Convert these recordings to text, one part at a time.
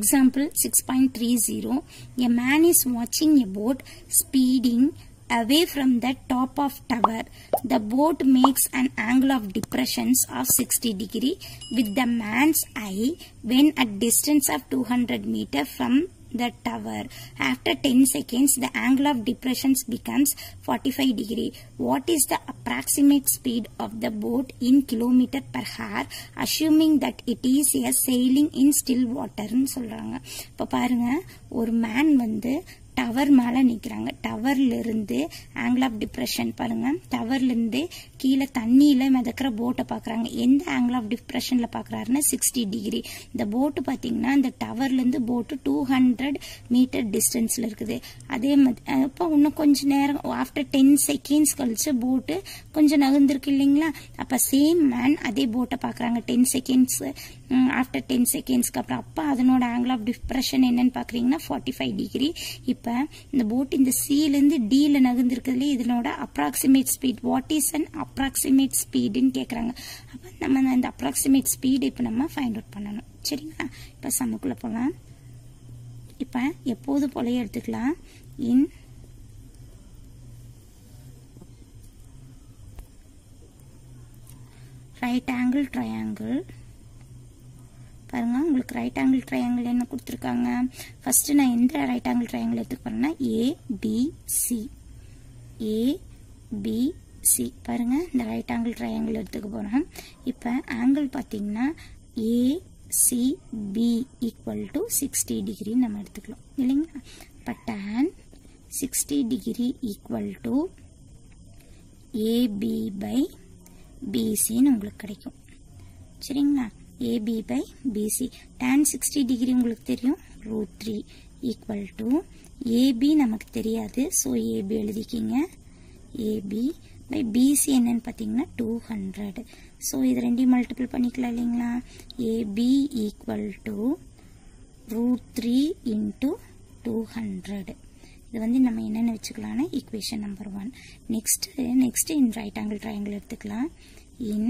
Example 6.30. A man is watching a boat speeding away from the top of tower. The boat makes an angle of depressions of 60 degree with the man's eye when at distance of 200 meter from the tower. After 10 seconds, the angle of depressions becomes 45 degree. What is the approximate speed of the boat in kilometer per hour, assuming that it is a sailing in still water? சொல்றாங்க. இப்ப பாருங்க, ஒரு man வந்து tower மேல நிக்கிறாங்க. டவர்ல இருந்து angle of depression பாருங்க. டவர்ல இருந்து கீழே தண்ணியில மிதக்கிற போட்டை பாக்குறாங்க. எந்த ஆங்கிள் ஆஃப் டிப்ரெஷன்ல பாக்குறாருன்னா 60 டிகிரி. இந்த போட்டு பாத்தீங்கன்னா இந்த டவர்ல இருந்து போட்டு 200 மீட்டர் டிஸ்டன்ஸ்ல இருக்குது. அதே மாதிரி இப்போ இன்னும் கொஞ்ச நேரம் ஆஃப்டர் 10 செகண்ட்ஸ் கழிச்சு போட்டு கொஞ்சம் நகர்ந்துருக்கு இல்லைங்களா? அப்ப சேம் மேன் அதே போட்டை பாக்குறாங்க 10 செகண்ட்ஸ் ஆஃப்டர் 10 செகண்ட்ஸ்க்கு அப்புறம். அப்ப அதனோட ஆங்கிள் ஆஃப் டிப்ரெஷன் என்னன்னு பாக்குறீங்கன்னா 45 டிகிரி. இப்ப இந்த போட் இந்த C ல இருந்து D ல நகர்ந்திருக்கிறதுல இதனோட approximate speed what is an approximate ஸ்பீடுன்னு கேக்குறாங்க. அப்ப நம்ம இந்த அப்ராக்சிமேட் ஸ்பீட் இப்ப நம்ம ஃபைண்ட் அவுட் பண்ணணும். சரிங்களா? இப்ப சம்முக்குள்ள போலாம். இப்ப எப்போது போலயே எடுத்துக்கலாம். இன் ரைட் ஆங்கிள் ட்ரையாங்கிள் பாருங்க, உங்களுக்கு ரைட் ஆங்கிள் ட்ரையாங்கிள் என்ன கொடுத்துருக்காங்க. ஃபர்ஸ்ட் நான் எந்த ரைட் ஆங்கிள் ட்ரையாங்கிள் எடுத்துக்க போறேன்னா ABC. பாருங்க, இந்த ரைட் ஆங்கிள் ட்ரையாங்கிள் எடுத்துக்க போறேன். இப்ப ஆங்கிள் பாத்தீங்கன்னா ACB ஈக்குவல் டு 60 டிகிரி நம்ம எடுத்துக்கலாம் இல்லைங்களா? இப்ப tan 60 degree equal to AB by BCன்னு உங்களுக்கு கிடைக்கும். சரிங்களா? AB by BC. tan 60 degree உங்களுக்கு தெரியும் √3 equal to AB நமக்கு தெரியாது. so AB எழுதிக்கிங்க. AB by BC என்னன்னு பார்த்தீங்கன்னா 200. so இது ரெண்டையும் மல்டிபிள் பண்ணிக்கலாம் இல்லைங்களா? AB equal to √3 into 200. இது வந்து நம்ம என்னென்ன வச்சுக்கலாம்னா equation number 1. next in right angle triangle எடுத்துக்கலாம். in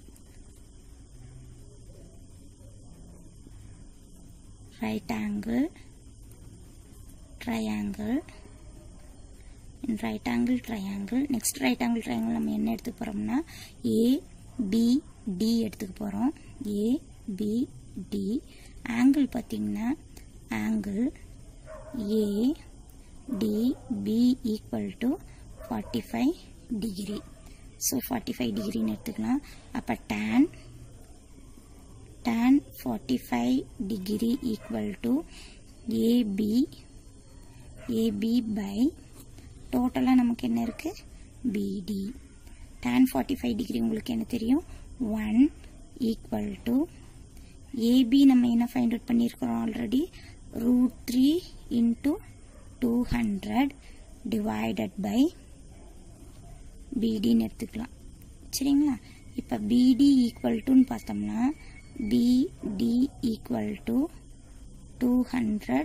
right angle triangle. in right angle triangle next right angle triangle நம்ம என்ன எடுத்துக்க போறோம்னா ABD எடுத்துக்க போறோம். ABD angle பாத்தீங்கன்னா angle ADB equal to 45 degree. so 45 degree ன்னு எடுத்துக்கலாம். அப்ப tan 45 degree equal to AB by டோட்டலா நமக்கு என்ன இருக்கு BD. tan 45 degree உங்களுக்கு என்ன தெரியும் 1 equal to AB நம்ம என்ன ஃபைண்ட் அவுட் பண்ணியிருக்கிறோம் already √3 into 200 divided by BD ன்னு எடுத்துக்கலாம். சரிங்களா? இப்ப BD equal to பார்த்தோம்னா BD equal to 200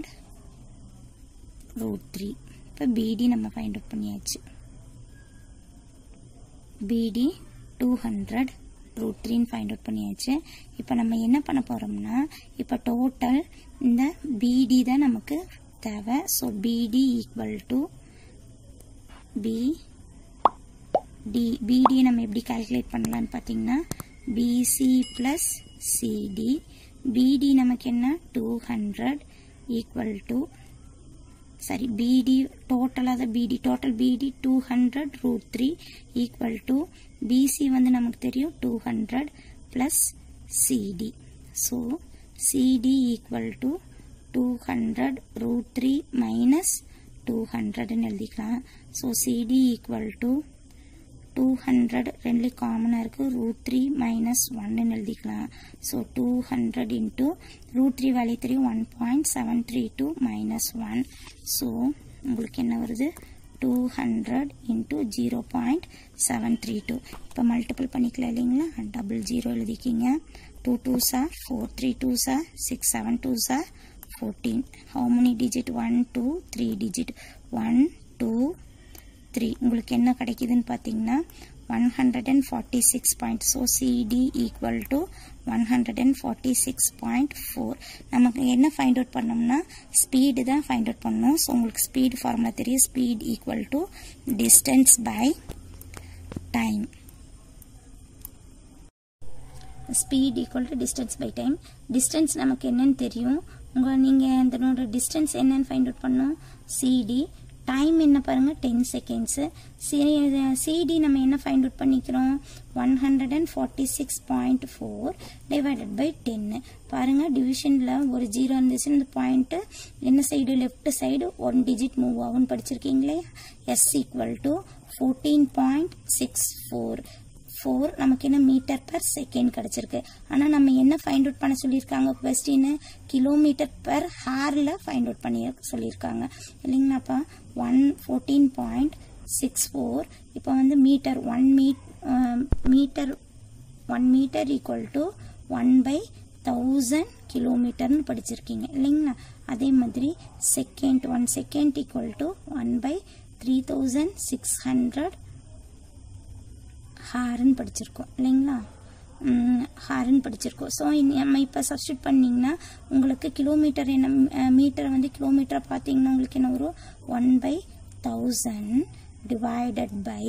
√3. இப்ப BD நம்ம ஃபைண்ட் அவுட் பண்ணியாச்சு. BD 200 √3 ஃபைண்ட் அவுட் பண்ணியாச்சு. இப்ப நம்ம என்ன பண்ண போறோம்னா இப்ப டோட்டல் இந்த BD தான் நமக்கு தேவை. so BD equal to BD நம்ம எப்படி கால்குலேட் பண்ணலாம்னு பாத்தீங்கன்னா BC plus CD. BD நமக்கு என்ன 200 equal to BD total BD 200 √3 equal to BC வந்து நமக்கு தெரியும் 200 plus CD. so CD equal to 200 √3 minus 200 ன்னு எழுதிக்கலாம். so CD equal to 200 ரெண்டுல காமனா இருக்கு √3 minus 1 ன்னு எழுதிக்கலாம். so 200 into √3 வேல்யூ தெரியும் 1.732 minus 1. so உங்களுக்கு என்ன வருது 200 into 0.732. இப்ப மல்டிபிள் பண்ணிக்கலாம் இல்லைங்களா? 00 எழுதிக்கிங்க. 2 2s are 4 3 2s are 6 7 2s are 14. how many digit 1 2 3 digit 1 2 3. உங்களுக்கு என்ன கிடைக்குதுன்னு பாத்தீங்கன்னா 146 point. So CD equal to 146.4. நமக்கு என்ன find out பண்ணோம்னா speed தான் find out பண்ணோம். So உங்களுக்கு speed formula தெரியும். Speed equal to distance by time. Speed equal to distance by time. Distance நமக்கு என்னன்னு தெரியும். நீங்க அதனோட distance என்னன்னு find out பண்ணோம். CD. டைம் என்ன பாருங்க 10 செகண்ட்ஸ். CD நம்ம என்ன ஃபைண்ட் அவுட் பண்ணிக்கிறோம் 146.4 டிவைடட் பை 10. பாருங்க டிவிஷன்ல ஒரு 0 இருந்துச்சு. இந்த பாயிண்ட் என்ன side left side 1 digit move ஆகும்னு படிச்சிருக்கீங்களே. S equal to 14.64. நமக்கு என்ன மீட்டர் பர் செகண்ட் கிடைச்சிருக்கு. ஆனா நம்ம என்ன ஃபைண்ட் அவுட் பண்ண சொல்லியிருக்காங்க क्वेश्चन கிலோமீட்டர் பர் ஹார்ல ஃபைண்ட் அவுட் பண்ணி சொல்லியிருக்காங்க இல்லைங்களாப்பா. 14.64 இப்போ வந்து மீட்டர் 1 மீட்டர் ஈக்குவல் டு 1/1000 கிலோமீட்டர்னு படிச்சிருக்கீங்க இல்லைங்களா. அதே மாதிரி செகண்ட் 1 செகண்ட் ஈக்குவல் டு 1/3600 ஹார்ன்னு படிச்சிருக்கோம் இல்லைங்களா. ஹார்ன்னு படிச்சிருக்கோம். ஸோ நம்ம இப்போ சப்ஸ்டியூட் பண்ணிங்கன்னா உங்களுக்கு கிலோமீட்டர் என்ன மீட்டர் வந்து கிலோமீட்டரை பார்த்தீங்கன்னா உங்களுக்கு என்ன வரும் 1/1000 டிவைடட் பை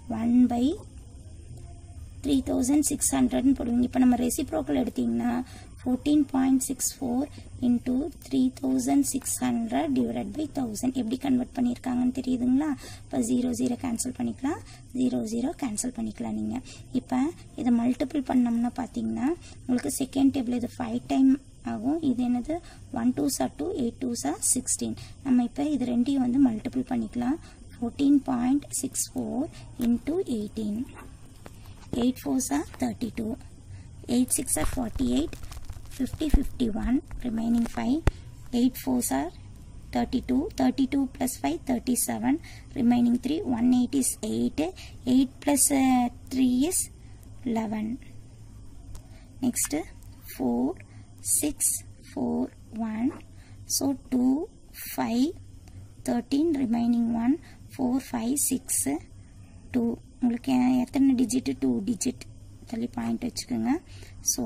1/3600 போடுவீங்க. இப்போ நம்ம ரெசிப்ரோக்கல் எடுத்தீங்கன்னா 14.64 into 3600 divided by 1000 எப்படி கன்வெர்ட் பண்ணியிருக்காங்கன்னு தெரியுதுங்களா. இப்போ 0 கேன்சல் பண்ணிக்கலாம், 0 கேன்சல் பண்ணிக்கலாம். நீங்கள் இப்போ இதை மல்டிபிள் பண்ணோம்னா பார்த்தீங்கன்னா உங்களுக்கு செகண்ட் டேபிள் இது 5 டைம் ஆகும். இது என்னது 1 2s are 2, 8 2s are 16. நம்ம இப்போ இது ரெண்டையும் வந்து மல்டிபிள் பண்ணிக்கலாம். 14.64 into 18. 8 4s are 32, 8 6 are 48, 50 51, remaining 5, 8 4s are 32, 32 plus 5 37, remaining 3, 1 8 is 8, 8 plus 3 is 11. Next 4 6 4 1, so 2 5 13, remaining 1, 4 5 6 2. உங்களுக்கு எத்தனை டிஜிட் 2 டிஜிட் தள்ளி பாயிண்ட் வச்சுக்கோங்க. So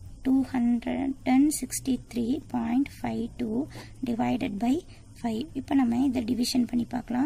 263.52 divided by 5. இப்போ நம்ம இதை டிவிஷன் பண்ணி பார்க்கலாம்.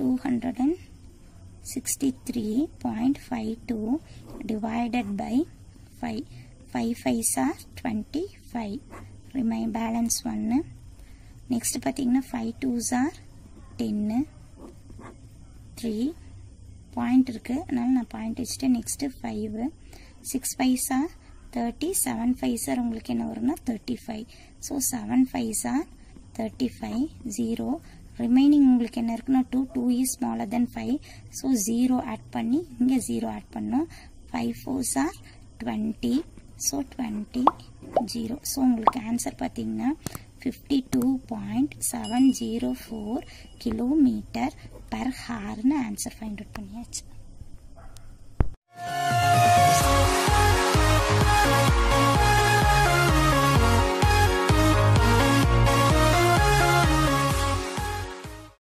263.52 divided by 5. 5 5s are 25. Remain balance 1. Next பார்த்தீங்கன்னா 5 2s are 10. 3 பாயிண்ட் இருக்கு, அதனால நான் பாயிண்ட் வச்சுட்டு next 5. 6 5s are 30, 7 5s are உங்களுக்கு என்ன வரும்னா 35. So 7 5s are 35, 0. ரிமைனிங் உங்களுக்கு என்ன இருக்குன்னா 2 is smaller than 5. So 0 add பண்ணி இங்கே 0 ஆட் பண்ணோம். 5 4s are 20, ஸோ 20 0. ஸோ உங்களுக்கு ஆன்சர் பார்த்தீங்கன்னா 52.704 கிலோமீட்டர் per hour ன்னு ஆன்சர் ஃபைண்ட் அவுட் பண்ணியாச்சு.